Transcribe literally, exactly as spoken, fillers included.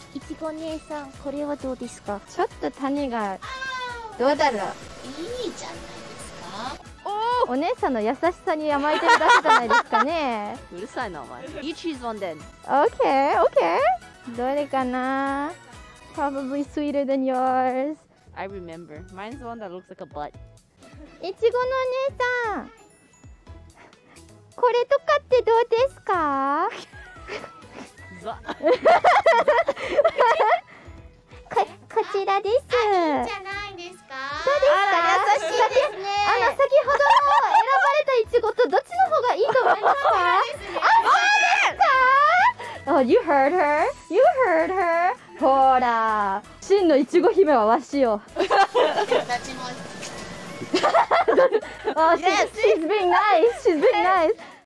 いちご姉さん、これはどうですか？ ちょっと種がどうだろう。 いいじゃないですか。 お姉さんの優しさに甘えてるだけじゃないですかね。 うるさいなお前。You choose one then. Okay, okay. どれかな？ Probably sweeter than yours. I remember. Mine's the one that looks like a butt. いちごのお姉さん、これとかってどうですか？ ざここちらです。 じゃないですか。 どうですか？ あら優しいですね。 あの先ほどの選ばれたいちごとどっちの方がいいと思いますか？あ、そうですか？ Oh, you heard her? You heard her? ほら、真のいちご姫はわしよ。 形も。 Oh, she's, she's being nice. She's being nice.